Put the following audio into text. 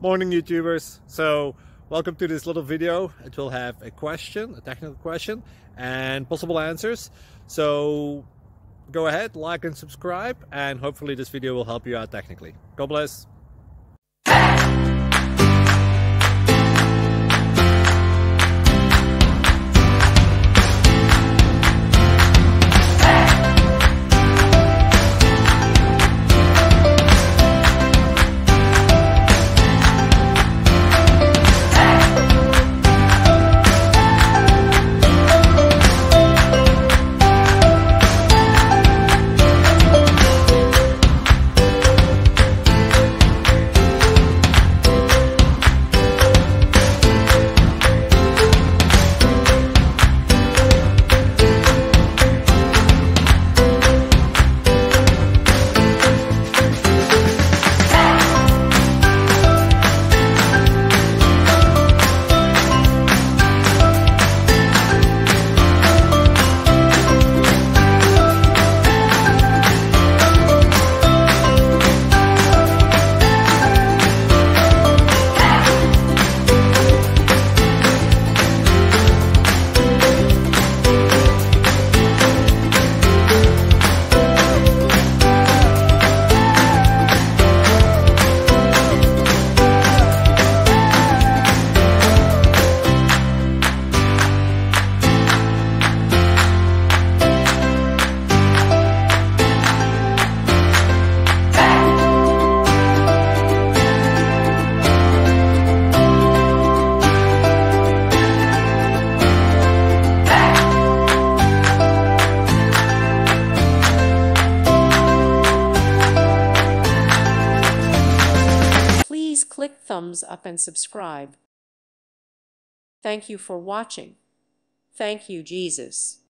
Morning YouTubers. So welcome to this little video. It will have a question, a technical question, and possible answers. So go ahead, like and subscribe, and hopefully this video will help you out technically. God bless. Please click thumbs up and subscribe. Thank you for watching. Thank you, Jesus.